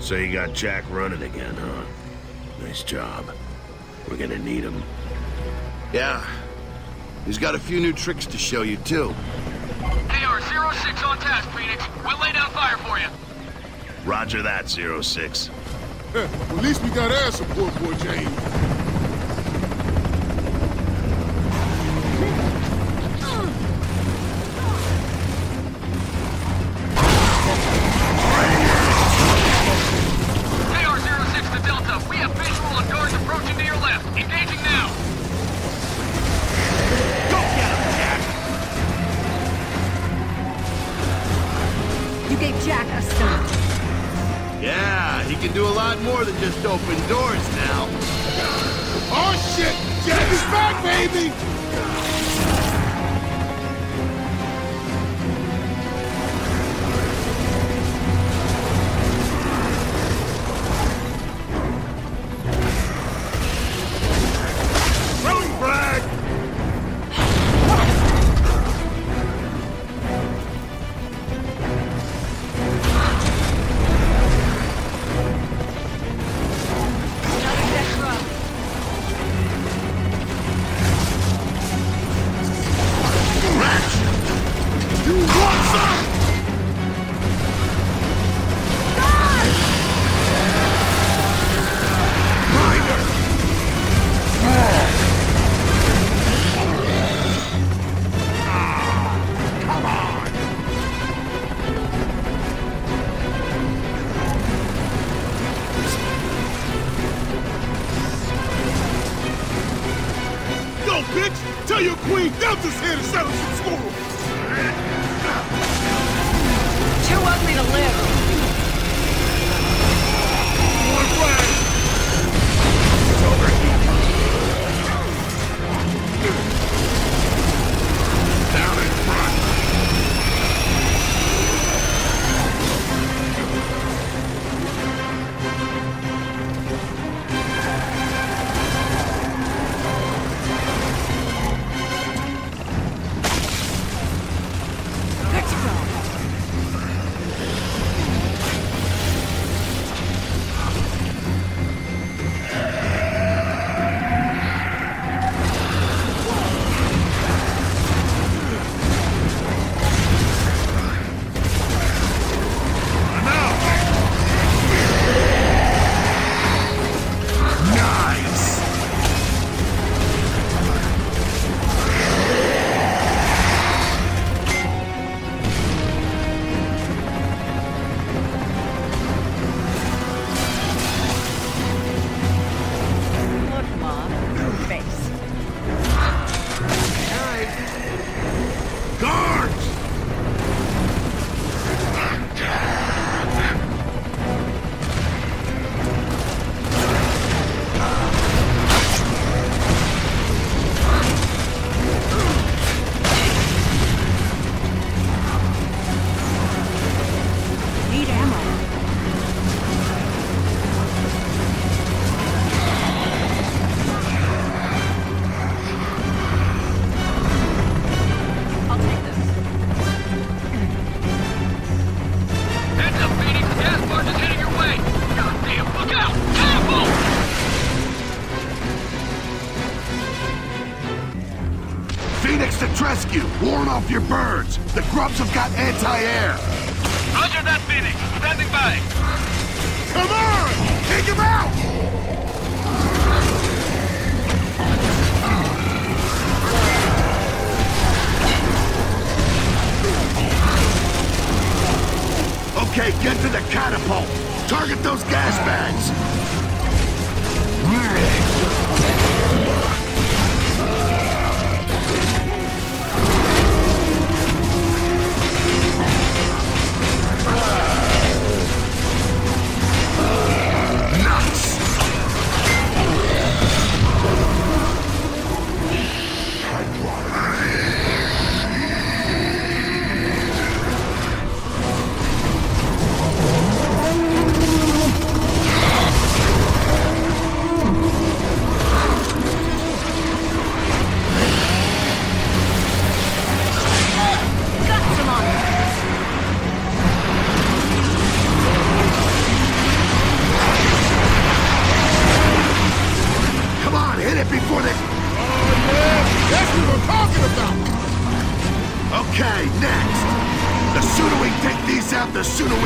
So you got Jack running again, huh? Nice job. We're gonna need him. Yeah. He's got a few new tricks to show you, too. AR-06 on task, Phoenix. We'll lay down fire for you. Roger that, 06. Well, at least we got air support, boy James. AR-06 to Delta. We have visual on guards approaching to your left. Engaging now. Go get him, Jack! You gave Jack a stunt. Yeah, he can do a lot more than just open doors now. Oh shit! Jack is back, baby! Throwing frag! You want some? Yo, bitch! Tell your queen Delta's here to settle some score! Too ugly to live. One flag! It's over here. Down in front! Let's go. Look, Mom. Her face. Guards! Need ammo. I'll take this. Heads up, Phoenix. Gas barge is heading your way. Goddamn, look out! Catapult! Phoenix to rescue! Warn off your birds! The grubs have got anti-air! Roger that, Phoenix. Standing by. Come on! Take him out! Okay, get to the catapult! Target those gas bags! Nuts!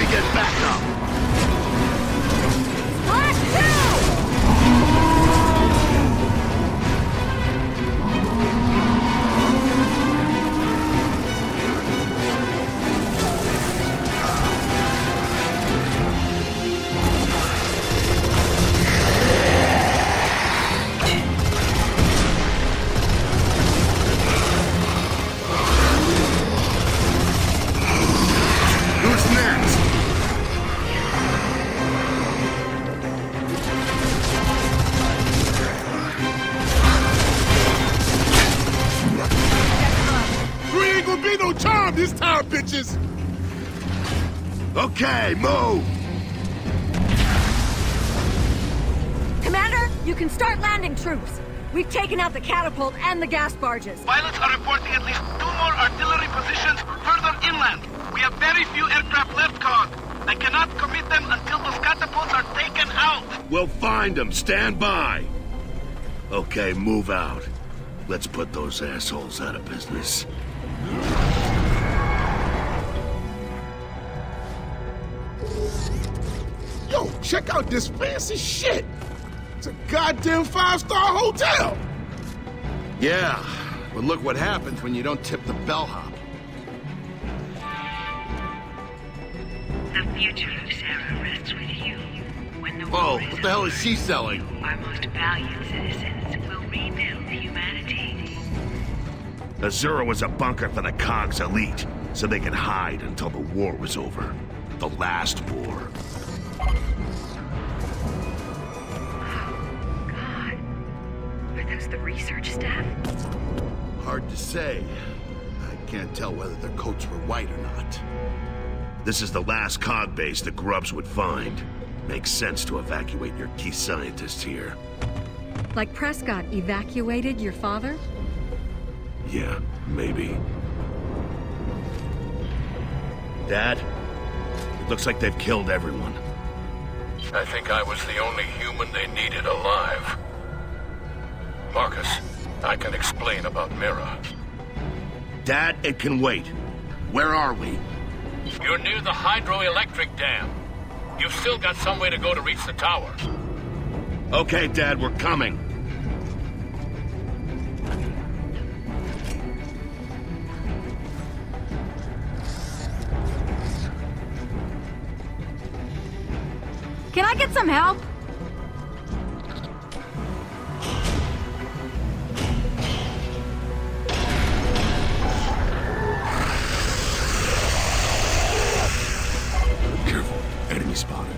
get back up! Splash 2! Who's next? We ain't gonna be no charm this time, bitches! Okay, move! Commander, you can start landing troops. We've taken out the catapult and the gas barges. Pilots are reporting at least 2 more artillery positions further inland. We have very few aircraft left, Cog. I cannot commit them until those catapults are taken out. We'll find them. Stand by. Okay, move out. Let's put those assholes out of business. Yo, check out this fancy shit! It's a goddamn 5-star hotel! Yeah, but look what happens when you don't tip the bellhop. The future of Sarah rests with you. When the Whoa, war what the hell is she selling? our most valued citizens will rebuild humanity. Azura was a bunker for the Cog's elite, so they could hide until the war was over. The last war. God. Are those the research staff? Hard to say. I can't tell whether their coats were white or not. This is the last Cog base the Grubs would find. Makes sense to evacuate your key scientists here. Like Prescott evacuated your father? Yeah, maybe. Dad? It looks like they've killed everyone. I think I was the only human they needed alive. Marcus, I can explain about Mira. Dad, it can wait. Where are we? You're near the hydroelectric dam. You've still got some way to go to reach the tower. Okay, Dad, we're coming. Can I get some help? Careful. Enemy spotted.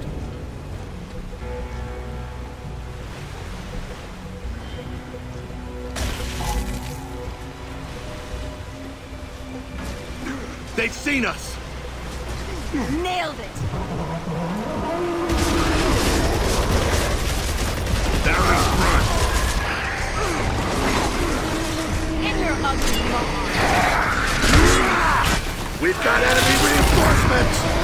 They've seen us! Nailed it! They're in front! In your ugly mom! We've got enemy reinforcements!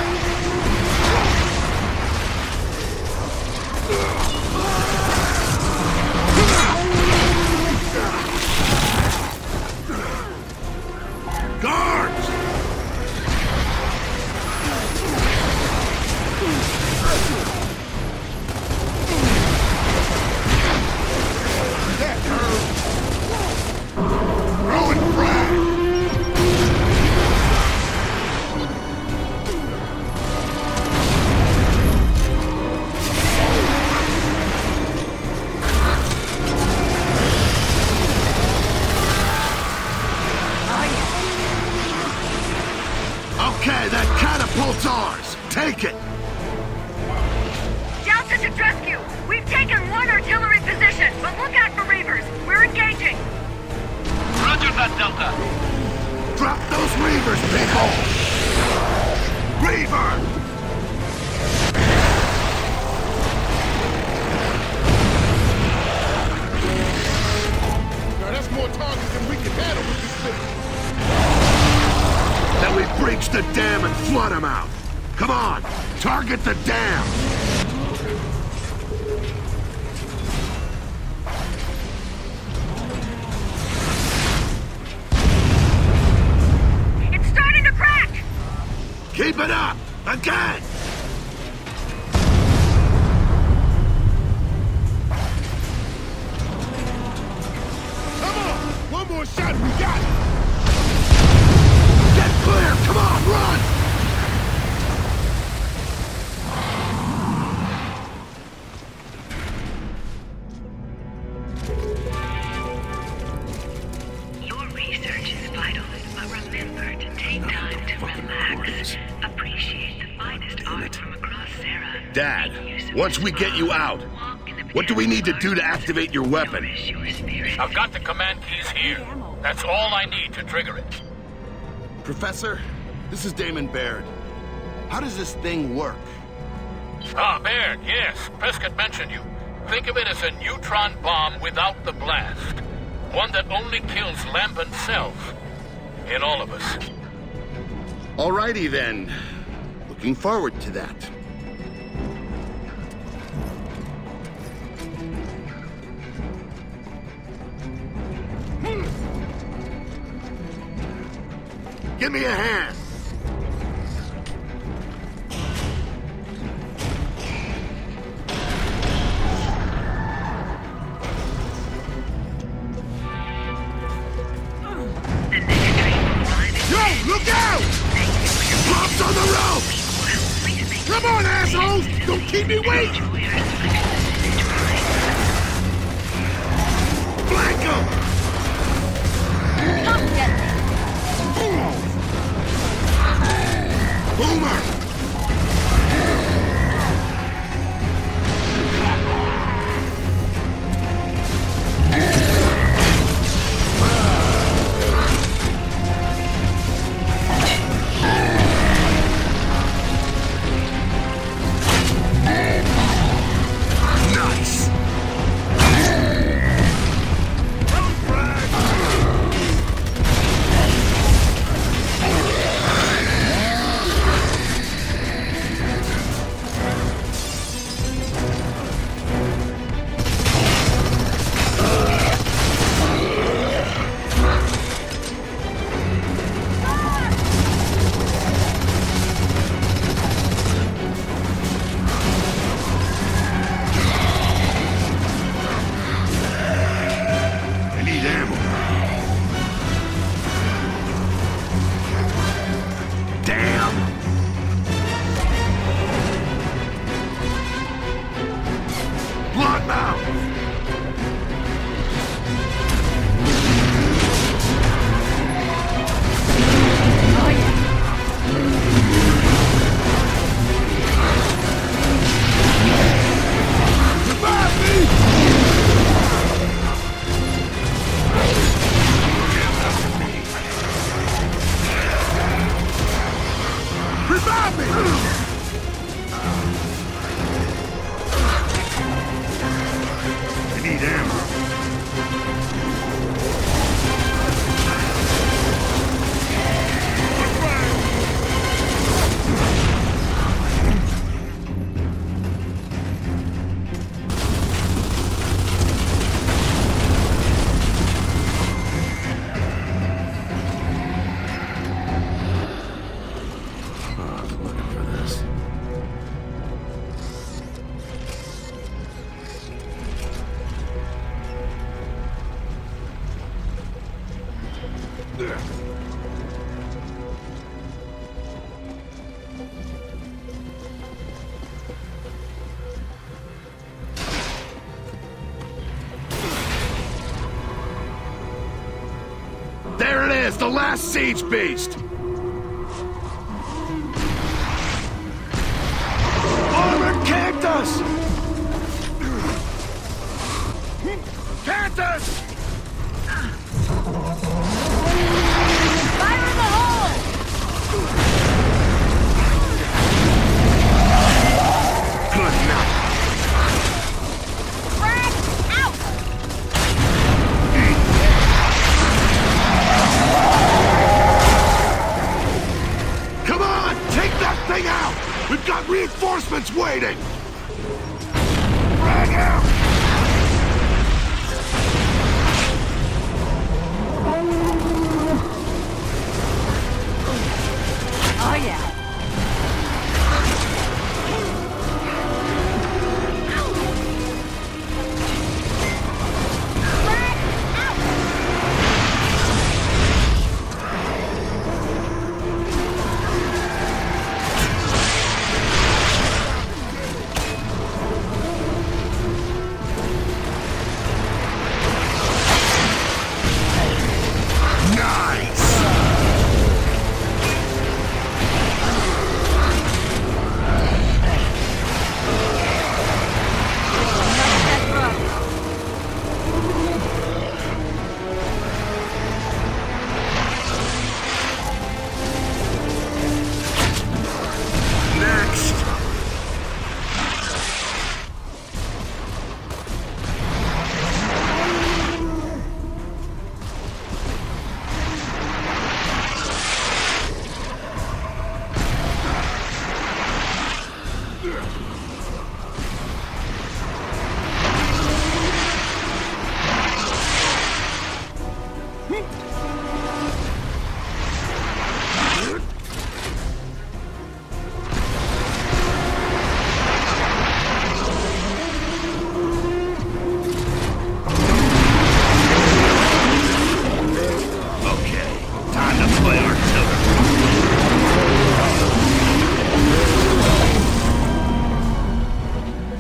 Guards! That hurt! Throwing frag! Okay, that catapult's ours! Take it! Delta to rescue! We've taken one artillery position, but look out for Reavers. We're engaging. Roger that, Delta. Drop those Reavers, people! Reaver! Now that's more targets than we can handle with this thing. Then we breach the dam and flood them out! Come on! Target the dam! It's starting to crack! Keep it up! Again! Dad, once we get you out, what do we need to do to activate your weapon? I've got the command keys here. That's all I need to trigger it. Professor, this is Damon Baird. How does this thing work? Ah, Baird, yes. Prescott mentioned you. Think of it as a neutron bomb without the blast. One that only kills Lambent cells. In all of us. Alrighty then. Looking forward to that. Give me a hand. Yo, look out! Props on the rope! Come on, assholes! Don't keep me waiting! Flank 'em! Come get me! Boomer! Nice! There it is, the last siege beast! Armored Cantus! Cantus! Fire in the hole! Good enough. Frag out! Come on, take that thing out! We've got reinforcements waiting! Frag out! Oh yeah. Nice!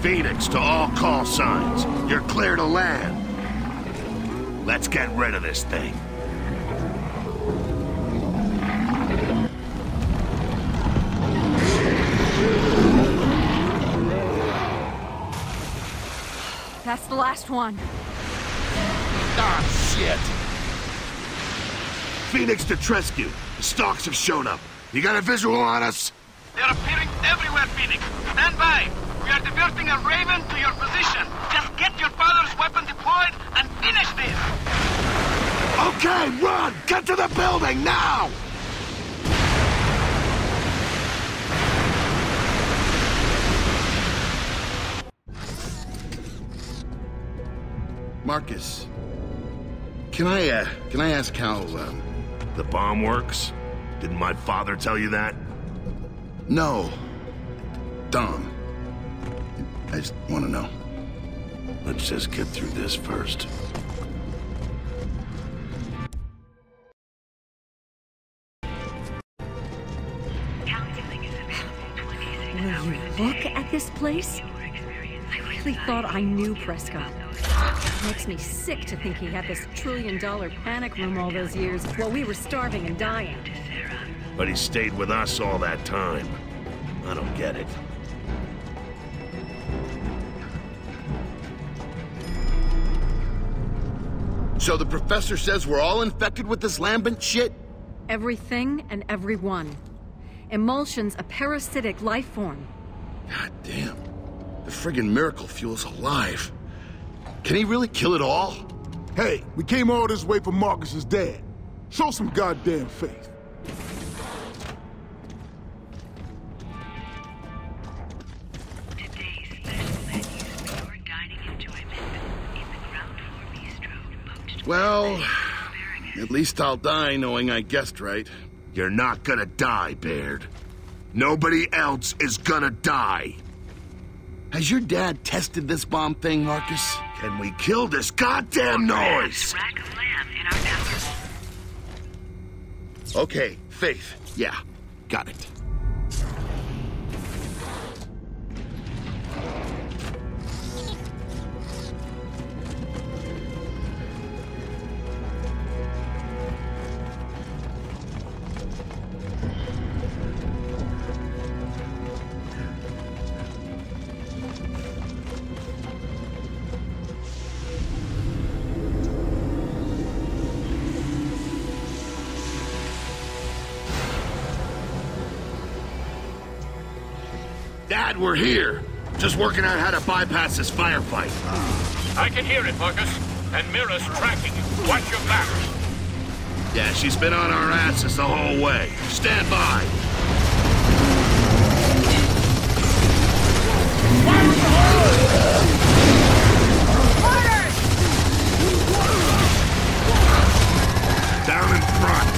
Phoenix to all call signs. You're clear to land. Let's get rid of this thing. That's the last one. Ah, shit. Phoenix to Trescu. The Stalks have shown up. You got a visual on us? They're appearing everywhere, Phoenix. Stand by. We are diverting a Raven to your position. Just get your father's weapon deployed and finish this. Okay, run! Get to the building, now! Marcus, can I ask how, The bomb works? Didn't my father tell you that? No. Dom. I just want to know. Let's just get through this first. Will you look at this place? I really thought I knew Prescott. It makes me sick to think he had this trillion-dollar panic room all those years while we were starving and dying. But he stayed with us all that time. I don't get it. So the professor says we're all infected with this lambent shit? Everything and everyone. Emulsion's a parasitic life form. God damn. The friggin' miracle fuel's alive. Can he really kill it all? Hey, we came all this way for Marcus's dad. Show some goddamn faith. Today's special venues for your dining enjoyment in the ground floor bistro, poached. Well, at least I'll die knowing I guessed right. You're not gonna die, Baird. Nobody else is gonna die. Has your dad tested this bomb thing, Marcus? Can we kill this goddamn noise? Rack of lamb in our powder. Okay, Faith. Yeah, got it. Dad, we're here. Just working out how to bypass this firefight. I can hear it, Marcus. And Mira's tracking you. Watch your back. Yeah, she's been on our asses the whole way. Stand by. Down in front.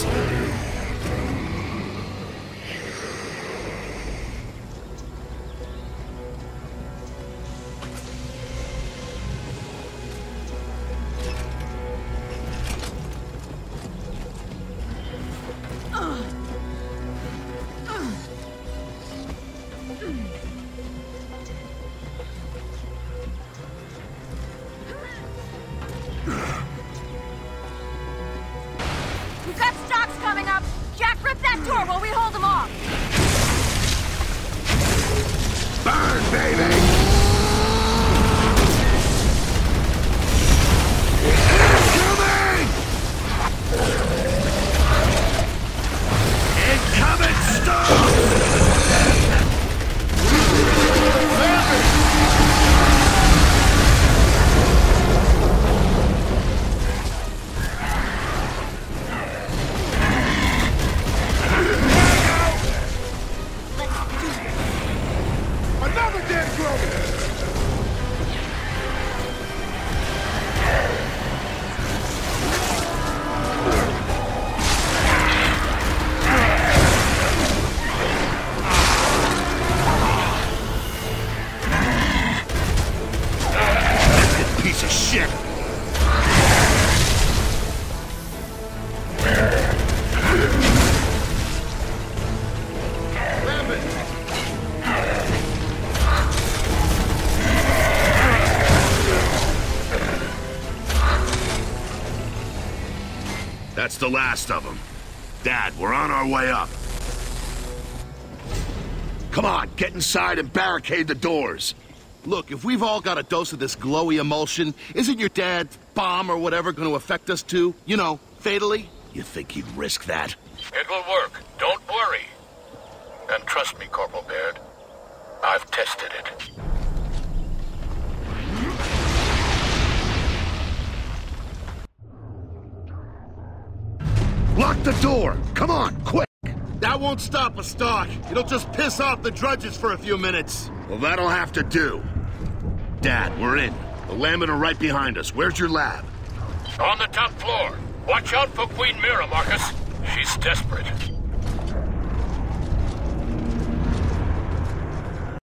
We've got stocks coming up! Jack, rip that door while we hold them off! Burn, baby! Incoming storm! Another dead Grover! Piece of shit! That's the last of them. Dad, we're on our way up. Come on, get inside and barricade the doors. Look, if we've all got a dose of this glowy emulsion, isn't your dad's bomb or whatever going to affect us too? You know, fatally? You think he'd risk that? It will work. Don't worry. And trust me, Corporal Baird. I've tested it. Lock the door! Come on, quick! That won't stop us, Stark. It'll just piss off the drudges for a few minutes. Well, that'll have to do. Dad, we're in. The Lambent are right behind us. Where's your lab? On the top floor. Watch out for Queen Mira, Marcus. She's desperate.